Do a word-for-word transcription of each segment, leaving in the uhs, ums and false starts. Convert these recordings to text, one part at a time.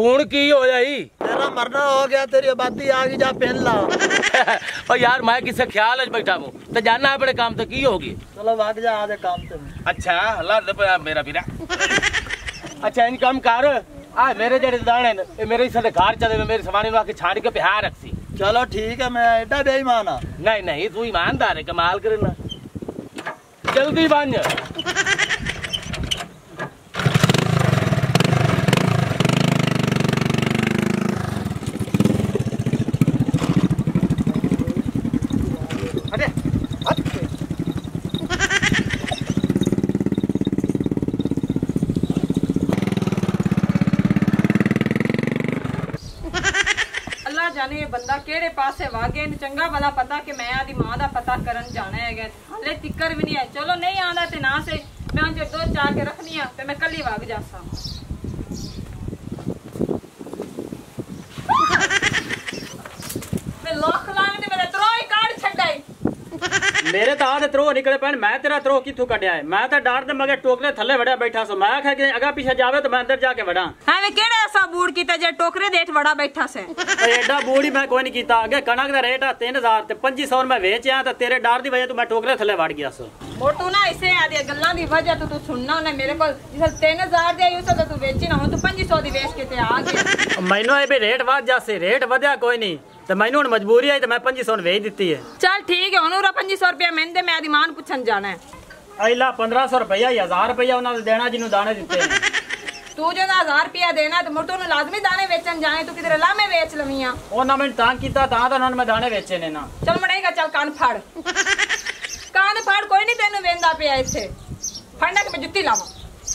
हूं की हो जाई? तेरा मरना हो गया, तेरी आबादी आ गई, जा पहन ला। और यार मैं किसे ख्याल है बैठा हूं तो जाना अपने काम तो की होगी। चलो भाग जा आधे काम से। अच्छा ला दे मेरा वीरा। अच्छा इन काम कर आ मेरे जेड़े दाने ने मेरे से घर चले मेरे सामान नु आके छाड़ के बिहार रखसी। चलो ठीक है, मैं एडा बेईमान हां? नहीं नहीं तू ईमानदार है, कमाल करना। जल्दी बन। जाने ये बंदा केड़े पासे वागे चंगा भला पता कि मैं आदी मां दा पता करन जाना है, हाले तिक्कर भी नहीं है। चलो नहीं आंदा ते ना से मैं जो दो चार के रखनी है ते मैं कल ही वाग जासा। मैं लाख लाने ते मेरे त्रो ही काट छड्डाई। मेरे तो आधे त्रो निकले पैन, मैं तेरा त्रो किथों कढ़िया है? मैं तो डांट दे मगर टोकरे थल्ले वड़िया बैठा सो। मैं आखा कि अगा पीछे जावे तो मैं अंदर जाके वड़ा। हां वे केड़ा ऐसा बूढ़ कीता जे टोकरे देठ वड़ा बैठा से? एडा बूढ़ी मैं कोई नहीं कीता। अगे कणक दा रेट आ तीन हजार ते पच्चीस सौ मैं वेच आया तो तेरे डर दी वजह तो मैं टोकरे थल्ले वड़ गया सो। मोटू ना इसे आदि गल्लां दी वजह तो तू सुनना ना मेरे को जिस तीन हजार दे यूं तो तू बेची ना हो तू पच्चीस सौ दी बेच के ते आ गया। मैनू ए भी रेट वध जासे, रेट वधया कोई नहीं तो मैनू हुण मजबूरी आई तो मैं पच्चीस सौ वेच दित्ती है। चल ठीक है हुण उरा पच्चीस सौ रुपया मैंने दे मैं आदि मान पुछन जाना है। अला पंद्रह सौ रुपया हजार रुपया उन्होंने देना जिन्होंने दाने दिते हैं। तू जो ना हजार रुपया देना तो मोटू नु लाजमी दाने बेचन जाए तू किधर लामे बेच लवियां। ओना मैंने तां कीता तां तो उन्होंने मैं दाने बेचे ने ना। चल मड़ेगा चल कान फाड़। कान फाड़ कोई नहीं तेनु वेंदा पिया इथे फंडा के मैं जुत्ती लावा।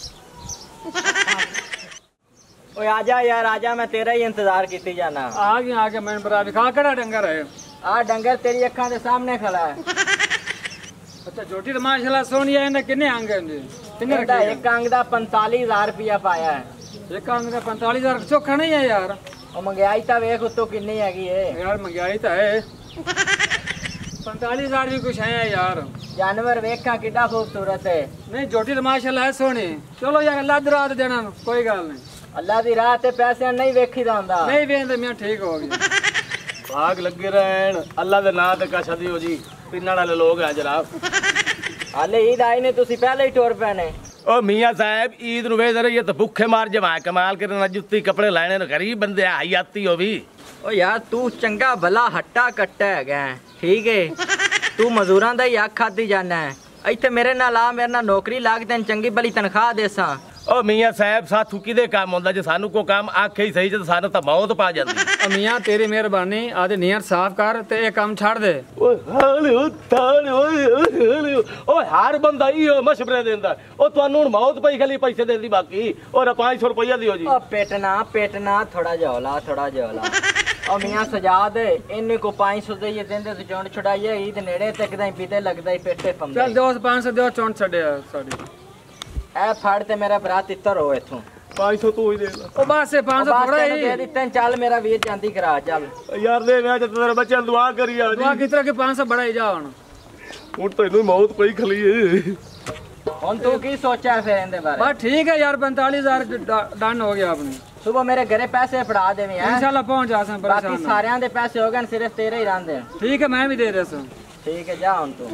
ओए आजा यार आजा, मैं तेरा ही इंतजार कीती जाना। आ गया आ गया मैं बरा दिखा कड़ा डंगर है। आ डंगर तेरी अखां दे सामने खड़ा है। अच्छा जोटी तो माशाल्लाह सोनी है ने कितने अंग है? कितने रखे? एक अंग दा पैंतालीस हजार रुपया पाया है। एक अंग दा पैंतालीस हजार चोखा नहीं है यार। और महंगाई तो वेख उत्तो कितनी हैगी है यार। महंगाई तो है पैंतालीस हजार भी कुछ है यार। जानवर वेखा कितना खूबसूरत है। नहीं जोटी तो माशाल्लाह है सोनी। चलो यार अल्लाह दी रात देना कोई गल नहीं। अल्लाह दी रात ते पैसे नहीं वेखी जांदा। नहीं वेंदे मैं ठीक हो गया। भाग लगे रहन अल्लाह दे नाम ते कशा दी हो जी पिन्ना वाले लोग है जनाब। हाले ईद आई ने तुसी पहले ही टोर पैने। ओ मियां साहब ईद नु वेद रही है तो भूखे मार जमा कमाल करना जुत्ती कपड़े लाने गरीब बंदे हयाती हो भी। ओ यार तू चंगा भला हट्टा कट्टा है ठीक है। तू मजूरां दा ही आख खादी जाना है। इत्थे मेरे नाल आ मेरे नाल नौकरी लाग तैन चंगी भली तनख्वाह देसा। ओ मियां साहब साथू किदे काम होंदा जे सानू को काम आखे ही सही जे सानू तो मौत पा जांदी। मियां तेरी मेहरबानी आदे नियत साफ कर ते ये काम छाड़ दे। ओ हाले ओ ताले ओ ओ हर बंदा इयो मशवरे देंदा। ओ तुहानू हुण मौत पई खाली पैसे देंदी बाकी और पाँच सौ रुपया दियो जी। ओ पेटना पेटना थोड़ा जौला थोड़ा जौला। ओ मियां सजा दे इन्ने को पाँच सौ दे देंदे तो चौंट छुड़ाइए ईद नेड़े ते कदाई पीते लगदा ही पेटे पंदा। चल दो पाँच सौ दो चौंट छड़या साडी। ए फाड़ ते मेरा भरा तितर हो इथों। पाँच सौ तू ही दे। ओ बस ये पाँच सौ थोड़ा ही दे दित्ते चल मेरा वीर चांदी करा चल। यार दे मैं ते तेरे बच्चे दुआ करी आ जी। दुआ किस तरह के पाँच सौ बड़ा ही जा हुन। हुन तो इनु मौत पई खली है। हुन तू की सोचा फिर इंदे बारे? बस ठीक है यार पैंतालीस हजार डन हो गया अपने। सुबह मेरे घरे पैसे फड़ा देवी हैं इंशाल्लाह पहुंच जा सन। बाकी सारे दे पैसे हो गए सिर्फ तेरे ही रहंदे। ठीक है मैं भी दे देसा। ठीक है जा हुन तू।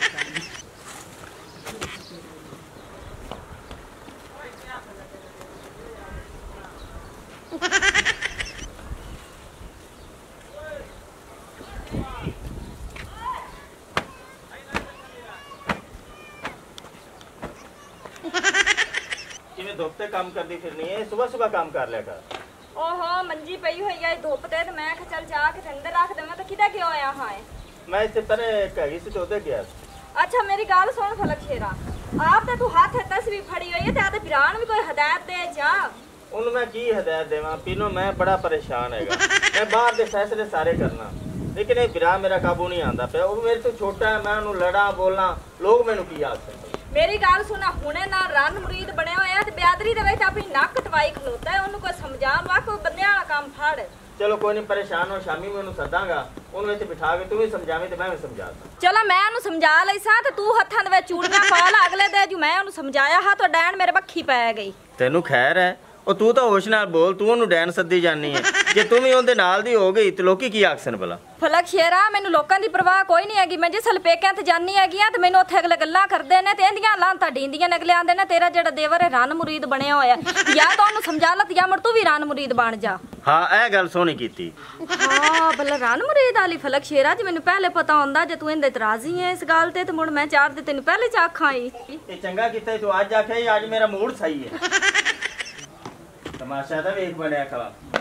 धुप काम करती फिरनी है, सुबह सुबह काम कर लिया कर। ओहो मंजी पई हुई है धुप ते ते मैं चल जाके अंदर रख देवां तो किदा क्यों आया हां? मैं इससे पहले कही से चौदह गया। अच्छा मेरी गाल सुन फलक शेरा आप ते तू हाथ तस्वीर फड़ी हुई है ते आते बिरान भी कोई हिदायत दे जा। उन मैं की हिदायत देवां पीनो मैं बड़ा परेशान हैगा। मैं बाहर दे फैसले सारे करना लेकिन ये बिरा मेरा काबू नहीं आंदा पे। वो मेरे तो छोटा है, मैं उन्हें लड़ा बोलना लोग मैनू की आखदे। मेरी गाल सुना हुणे ना रन मुरीद बने होया ते बियादरी दे विच अपनी नक टवाई खलोता है। ओनू कोई समझाण वा कोई बंदे वाला काम फाड़। चलो कोई नहीं परेशान हो शामी मैं उन्हें सदांगा उन्हें इत्थे बिठा के तू भी समझावी ते मैं भी समझाता। चलो मैं उन्हें समझा लई सा ते तू हत्थां दे विच चूड़ियां पा ला अगले दे जो मैं उन्हें समझाया हा तो डैन मेरे बक्खी पै गई। तेनू खैर है ਉਹ ਤੂੰ ਤਾਂ ਹੋਸ਼ ਨਾਲ ਬੋਲ, ਤੂੰ ਉਹਨੂੰ ਡੈਨ ਸੱਦੀ ਜਾਨੀ ਹੈ। ਜੇ ਤੂੰ ਵੀ ਉਹਦੇ ਨਾਲ ਦੀ ਹੋ ਗਈ ਤੇ ਲੋਕੀ ਕੀ ਆਖਸਨ ਭਲਾ? ਫਲਕ ਸ਼ੇਰਾ, ਮੈਨੂੰ ਲੋਕਾਂ ਦੀ ਪਰਵਾਹ ਕੋਈ ਨਹੀਂ ਹੈਗੀ। ਮੈਂ ਜਿਸ ਹਲਪੇਕਿਆਂ ਤੇ ਜਾਨੀ ਹੈਗੀ ਆ ਤੇ ਮੈਨੂੰ ਉੱਥੇ ਅਗਲੇ ਗੱਲਾਂ ਕਰਦੇ ਨੇ ਤੇ ਇਹਦੀਆਂ ਲਾਂਤਾਂ ਢੀਂਦੀਆਂ ਨੇ। ਅਗਲੇ ਆਂਦੇ ਨੇ ਤੇਰਾ ਜਿਹੜਾ ਦੇਵਰ ਹੈ ਰਨ ਮੁਰੀਦ ਬਣਿਆ ਹੋਇਆ, ਜਾਂ ਤਾਂ ਉਹਨੂੰ ਸਮਝਾ ਲੈ ਜਾਂ ਮੁੜ ਤੂੰ ਵੀ ਰਨ ਮੁਰੀਦ ਬਣ ਜਾ। ਹਾਂ ਇਹ ਗੱਲ ਸੋਹਣੀ ਕੀਤੀ। ਹਾਂ ਭਲਾ ਰਨ ਮੁਰੀਦ ਵਾਲੀ ਫਲਕ ਸ਼ੇਰਾ, ਜੇ ਮੈਨੂੰ ਪਹਿਲੇ ਪਤਾ ਹੁੰਦਾ ਜੇ ਤੂੰ ਇਹਦੇ ਇਤਰਾਜ਼ੀ ਹੈ ਇਸ ਗੱਲ ਤੇ, ਤੇ ਮੁੜ ਮੈਂ ਚਾਰ ਦੇ ਤੈਨੂੰ ਪਹਿਲੇ ਚ ਆਖਾਂ ਹੀ। ਇਹ ਚੰਗਾ ਕੀਤਾ ਤੂੰ ਅੱਜ ਆਖਿਆ, ਅੱਜ ਮੇਰਾ ਮੂਡ ਸਹੀ ਹੈ। तमाशा था वेख बनया खड़ा।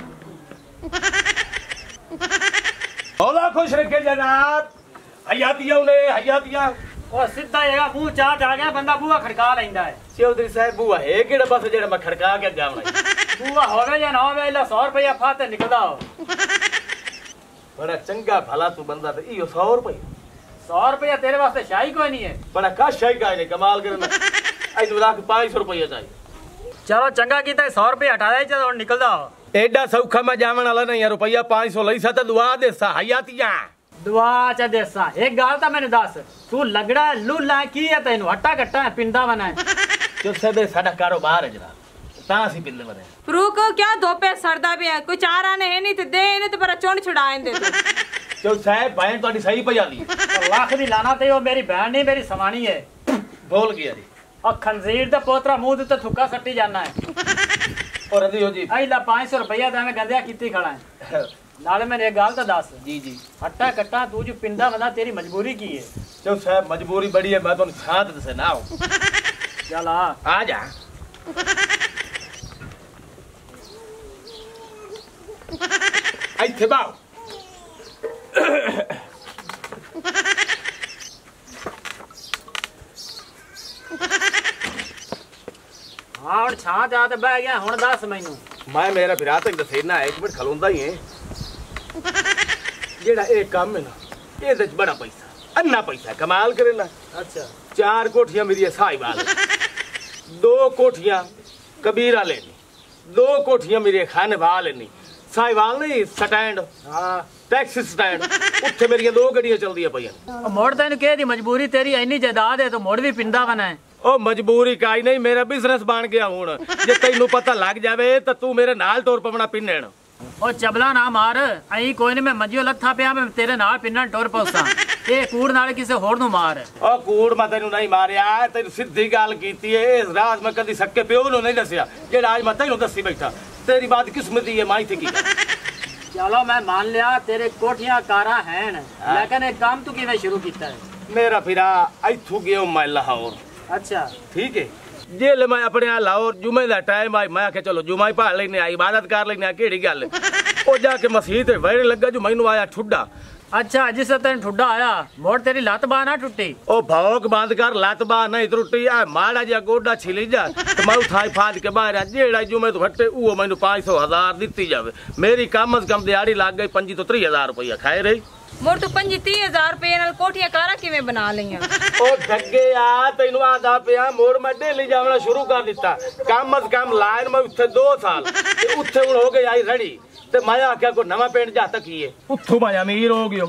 मौला खुश रखे जनाब। हयातियां ने हयातियां ਉਹ ਸਿੱਧਾ ਹੈਗਾ ਮੂੰਹ ਚਾਟ ਆ ਗਿਆ ਬੰਦਾ ਬੂਹਾ ਖੜਕਾ ਲੈਂਦਾ ਹੈ। चौधरी साहब बुआ है किहड़ा बस जेड़ा मैं खड़का के जावना ਬੂਹਾ ਹੋਵੇ ਜਾਂ ਨਾ ਹੋਵੇ ਲਾ सौ रुपया फाते निकलदा हो। बड़ा चंगा भला तू बंदा ते इयो सौ रुपए सौ रुपया तेरे वास्ते शाही कोई नहीं है। बड़ा कश है का ने कमाल करना। आई तू लाख पाँच सौ रुपया चाहिए। चलो चंगा कीता सौ रुपया हटा दे चलो निकलदा हो। एडा सौखा मैं जावन वाला नहीं है। रुपया पाँच सौ लई सा ते दुआ देसा हयातियां दुआ च देसा। एक गल तो मैंने दस, तू लगड़ा लूला की है तेन हट्टा कट्टा है पिंडा बना है। जो सबे साडा कारोबार है जनाब तां सी पिंडे बने। फरूक क्या धोपे सरदा भी है, कोई चार आने है नहीं ते दे इन्हें ते पर चुन छुड़ाएं दे तू। जो साहब बहन तोड़ी सही भजा दी लाख दी लाना ते ओ मेरी बहन नहीं मेरी सवानी है। बोल गया जी और खंजीर दा पोतरा मुंह ते थुक्का सट्टी जाना है। और अदी हो जी आई ला पाँच सौ रुपया तो मैं गंदिया कीती खड़ा है। नाले मैंने एक गल तो दस जी जी हट्टा कट्टा तू जो पिंडा बंदा तेरी मजबूरी की है। जो साहब मजबूरी बड़ी है मैं तो शांत से ना हो। चल आ आ जा ਇੱਥੇ ਬਾਓ। हाँ हुण छां ते आ ते बह गया हुण दस मैनू। मैं मेरा भरा तक दसेना एक मिनट खलोंदा ही है। जेड़ा ये काम है ना ये बड़ा पैसा अन्ना पैसा कमाल करे ना। अच्छा चार कोठियां मेरी साहिवाल, दो कोठियां कबीरा लेनी, दो कोठियां मेरे खानेवा लेनी। साहिवाल नहीं स्टैंड, हाँ टैक्सी स्टैंड, उत्थे मेरी दो गड्डियां चलदियां पईयां। मोड़ तेन कह दी मजबूरी तेरी इन्नी जायदाद है तो मोड़ भी पिंडा बना है। ओ मजबूरी काई नहीं मेरा बिजनेस बन गया हुण। जे तैनू पता लग जावे तो तू मेरे नाल टोर पवना पिन्नण। ओ चबला ना मार अई कोई नहीं मैं मंजियो लथा पिया मैं तेरे नाल पिन्नण टोर पौसा। ए कूड़ नाल किसे होर नू मार। ओ कूड़ मैं तैनू नहीं मारिया, तैनू सीधी गल कीती है। इस राज मैं कदी सक्के प्यो नू नहीं दसिया जेड़ा आज मैं तैनू दसी बैठा। तेरी बात किस्मती है माई थी की। चलो मैं मान लिया तेरे कोठियां कारा हैं, लेकिन एक काम तू किवें शुरू कीता है? मेरा फिरा इथू गयो मैं लाहौर। अच्छा ठीक है जेल मैं अपने आ लाहौर जुमे दा टाइम आई मैं आखे चलो जुमा ही भाल लेने आ इबादत कर लेने केड़ी गल। ओ जाके मस्जिद ते वेड़ लगा जो मैनू आया ठुड्डा। अच्छा जिस तेन ठुड्डा आया मोड़ तेरी लत बाह ना टुटी? ओ भौक बंद कर लत बाह नहीं टुटी। आ माड़ा जा गोडा छिली जा तो मैं उठाई फाद के बाहर जेड़ा जुमे तो हटे वो मैनू पाँच सौ हजार दिती जावे। मेरी कम अज कम दिहाड़ी लग गई पंजी तो त्री हजार रुपया खाए रही। मोर तू पंजी तीह हजार रुपये नाल कोठियां कारा किवें बना लईयां? ओ धग्गे आ तैनू आदा पिया मोड़ मैं डेली जावना शुरू कर दिता। कम अज कम लाइन में उत्थे दो साल ते उत्थे हुण हो गई आई रड़ी ते मैं आख्या को नवा पिंड जा तकीए उत्थों मैं अमीर हो गयो।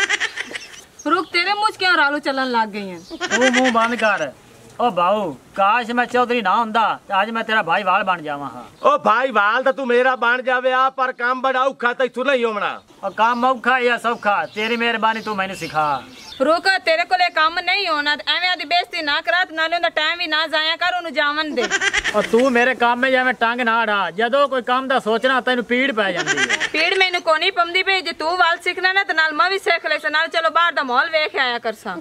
फरूक तेरे मुंह क्यों रालू चलन लग गई हैं? तू मुंह बंद कर। ओ भाऊ काश मैं चौधरी ना हुंदा ते आज मैं तेरा भाई वाल बन जावा। हां ओ भाई वाल तो तू मेरा बन जावे आ पर काम बड़ा औखा ते तू नहीं होना। और काम औखा या सौखा तेरी मेहरबानी तू मैंने सिखा। फरूक तेरे को काम नहीं होना एवं आदि बेइज्जती ना करा नाले उनका टाइम भी ना जाया कर उन्हें जावन दे। और तू मेरे काम में जावे टंग ना अड़ा जदों कोई काम दा सोचना तेन पीड़ पै जांदी है। पीड़ मैनू कोनी पमदी पे जे तू वाल सीखना ना ते नाल मैं भी सीख ले नाल चलो बाहर दा माहौल वेख आया करसा।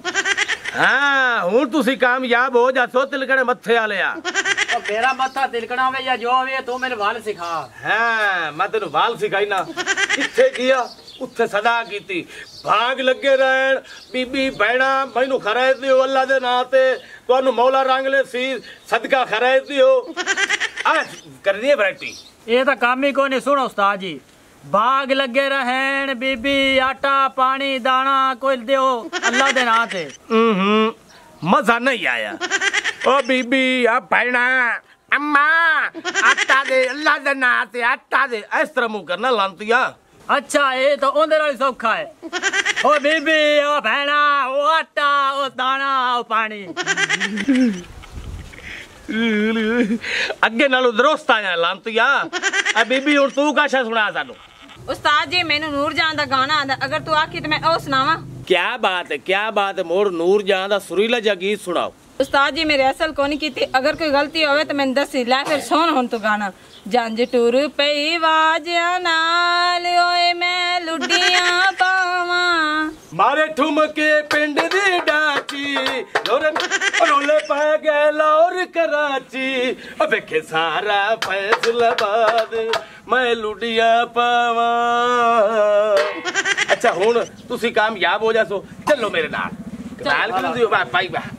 हां हुण तुसी कामयाब हो जासो तिलकड़े मत्थे वालिया। और मेरा मत्था तिलकना होवे या जो होवे तू मेरे वाल सिखा। हां मैं तेनू वाल सिखाई ना किथे गया उत्थे सदा कीती भाग लगे रहन बीबी भैणा मैनू खराए दियो अल्लाह दे नां ते तुहानू मौला रंगले सी सदका खराए दियो। आ करनी है वैरायटी ये तो काम ही कोई नहीं। सुनो उस्ताद जी भाग लगे रहन बीबी आटा पानी दाना कोई दियो अल्लाह दे नां ते। हम्म मजा नहीं आया। ओ बीबी आ भैणा अम्मा आटा दे अल्लाह दे नां ते आटा दे इस तरह मुंह करना लांतिया। अच्छा ये तो ओंदे नाल सौखा है। ओ बीबी ओ भैणा ओ आटा ओ दाना ओ पानी। ਅੱਗੇ ਨਾਲੋਂ ਦਰੁਸਤ ਆਇਆ ਲਾਂਤੀਆ। ਆ ਬੀਬੀ ਹੁਣ ਤੂੰ ਕਾਸ਼ਾ ਸੁਣਾ ਸਾਨੂੰ। ਉਸਤਾਦ ਜੀ ਮੈਨੂੰ ਨੂਰ ਜਾਨ ਦਾ ਗਾਣਾ ਆਂਦਾ, ਅਗਰ ਤੂੰ ਆਖੀ ਤੇ ਮੈਂ ਉਹ ਸੁਣਾਵਾਂ। क्या बात है, क्या बात है। मोर नूर जहां दा सुरीला जा गीत सुनाओ। उस्ताद जी मेरे असल को नहीं की, अगर कोई गलती होवे तो मैंने दसी लै फिर सुन हुन तो गाना। जंज टुर पई वाजिया नाल ओए मैं लुडियां पावां, मारे ठुमके पिंड दी डाची लोरे रोले पै गए लाहौर कराची, ओ वेखे सारा फैसलाबाद मैं लुडियां पावां। अच्छा हुण तुसी कामयाब हो जासो, चलो मेरे नाल नाल कर दियो बा पाई बा।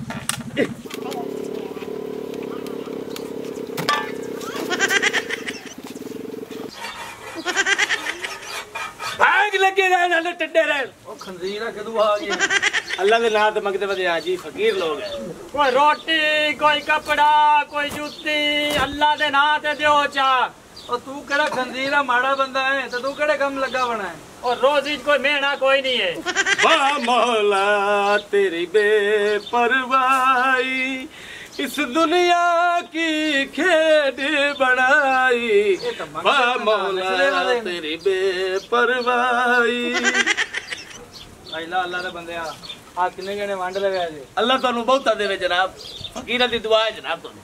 भाग लगे रहे नाले टड्डे रहे। ओ खंजीरा कदू आ गया। अल्लाह दे नाम ते मंगते वदे आ जी, फकीर लोग हैं। कोई रोटी कोई कपड़ा कोई जूती अल्लाह दे नाम ते दियो चा। और तू केड़ा खंजीरा माड़ा बंदा है तो तू केड़े कम लगा बना है। और रोजी कोई मेहना कोई नहीं है। वाह मौला तेरी बेपरवाही, इस दुनिया की खेड बनाई। वाह मौला तेरी बेपरवाही। अल्लाह अल्लाह दे बंदे आ किन्ने जने वंड लगा जी। अल्लाह तुहानू बहुता देवे जनाब, फकीरां दी दुआ है जनाब तुहानू।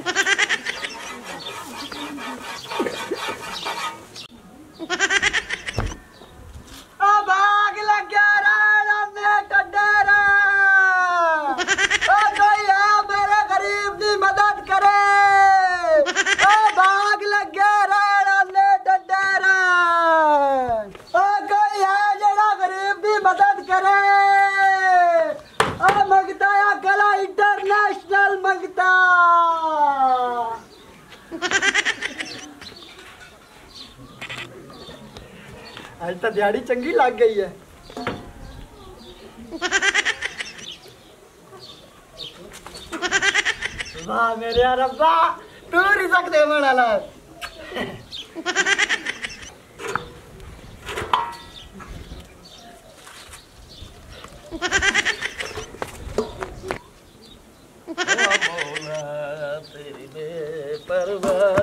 भाग लग्या राणा में टड्डेरा, ओ कोई आ मेरे गरीब दी मदद करे। ओ भाग लग्या राणा में टड्डेरा, ओ कोई है जेड़ा गरीब दी मदद करे। ओ मंगता या गला इंटरनेशनल मंगता। आज तो दिहाड़ी चंगी लग गई है। वाह मेरे रब्बा तू रिज़्क़ दे वाला। तेरी बेपरवाही।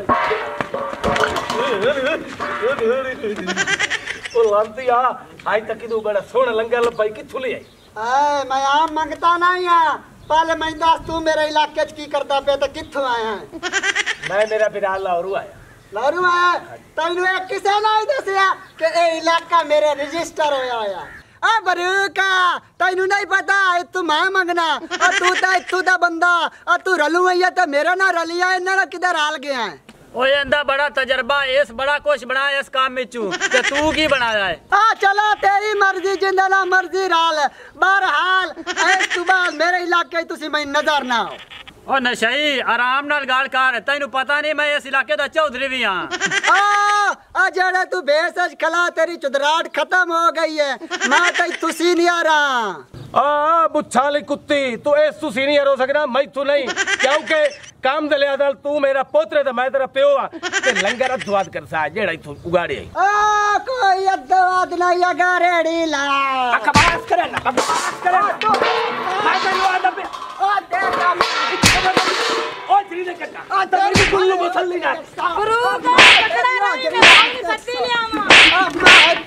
ओ लांतिया आज तक तू बड़ा सोहना लंगर लपाई किथों ले आई? आए मैं आम मंगता नहीं आ, पहले मैं दस तू मेरे इलाके च की करता पे तो किथों आया है? मैं मेरा फिलहाल लाहौरू आया। लाहौरू आया तैनू एक किसे नहीं दसिया कि ए इलाका मेरे रजिस्टर होया आया। आ बरूका तैनू नहीं पता तू मैं मंगना और तू तो इत्थू दा बंदा और तू रलू है तो मेरा ना रलिया इन्ना किधर हाल गया है। ओए इंदा बड़ा तजर्बा इस बड़ा कुछ बनाया इस काम में चू ते तू की बनाया है। आ चलो तेरी मर्जी जिंदा मर्जी राल बहरहाल इस तू बाद मेरे इलाके तुसी मैं नजर ना हो। ओ नशई आराम नाल गाल कर, तैनू पता नहीं मैं इस इलाके दा चौधरी भी हां। आ आ जेड़ा तू बेसज खला तेरी चुदराट खत्म हो गई है, मैं तई तुसी नहीं आ रहा। आ बुच्छाली कुत्ती तू इस तू सीनियर हो सकना, मैं तू नहीं, क्योंकि काम दे लिया तू मेरा पोतरे ते मैं तेरा प्यो आ ते लंगर अधवाद कर सा जेड़ा इथों उगाड़ी आई। आ कोई अधवाद नहीं अगा रेड़ी ला बकवास करे ना, बकवास करे ना तू मैं तेरे वादा पे ओ तेरा ओ तेरी ने कटा आ तेरी गुल्लू मसल्ली ना फरूक पकड़ा रही मैं पानी पत्ती ले आवा।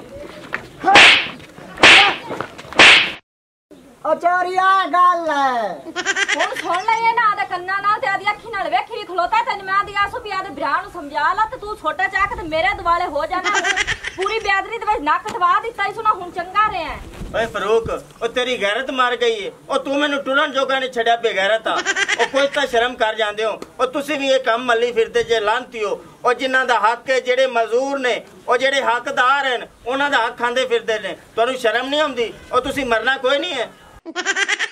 अचारिया गल है ਹੁਣ ਸੁਣ ਲੈ ਇਹ ਨਾ ਆਦੇ ਕੰਨਾਂ ਨਾਲ ਤੇ ਆਦੀ ਅੱਖੀ ਨਾਲ ਵੇਖੀ ਵੀ ਖਲੋਤਾ ਤੈਨੂੰ ਮੈਂ ਆਦੀ ਆਸੂ ਵੀ ਆਦੇ ਭਰਾ ਨੂੰ ਸਮਝਾ ਲਾ ਤੇ ਤੂੰ ਛੋਟਾ ਚਾਕ ਤੇ ਮੇਰੇ ਦੁਆਲੇ ਹੋ ਜਾਣਾ। ਪੂਰੀ ਬਿਆਦਰੀ ਦੇ ਵਿੱਚ ਨੱਕ ਦਵਾ ਦਿੱਤਾ ਹੀ ਸੁਣਾ ਹੁਣ ਚੰਗਾ ਰਿਹਾ। ਓਏ ਫਰੂਕ ਉਹ ਤੇਰੀ ਗੈਰਤ ਮਾਰ ਗਈ ਏ, ਉਹ ਤੂੰ ਮੈਨੂੰ ਟੁਰਨ ਜੋਗਾ ਨਹੀਂ ਛੱਡਿਆ ਬੇਗੈਰਤ ਆ। ਉਹ ਕੋਈ ਤਾਂ ਸ਼ਰਮ ਕਰ ਜਾਂਦੇ ਹੋ। ਉਹ ਤੁਸੀਂ ਵੀ ਇਹ ਕੰਮ ਮੱਲੀ ਫਿਰਦੇ ਜੇ ਲਾਂਤੀ ਹੋ। ਉਹ ਜਿਨ੍ਹਾਂ ਦਾ ਹੱਕ ਹੈ ਜਿਹੜੇ ਮਜ਼ਦੂਰ ਨੇ ਉਹ ਜਿਹੜੇ ਹੱਕਦਾਰ ਹਨ ਉਹਨਾਂ ਦਾ ਹੱਕ ਖਾਂਦੇ ਫਿਰਦੇ ਨੇ, ਤੁਹਾਨੂੰ ਸ਼ਰਮ ਨਹੀਂ ਆਉਂਦੀ? ਉਹ ਤੁਸੀਂ ਮਰਨਾ ਕੋਈ ਨਹੀਂ ਹੈ।